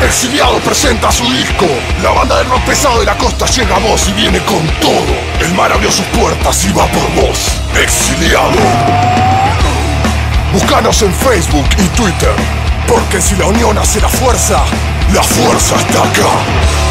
Exiliado presenta su disco. La banda de rock pesado de la costa llega a vos y viene con todo. El mar abrió sus puertas y va por vos. Exiliado. Búscanos en Facebook y Twitter, porque si la unión hace la fuerza está acá.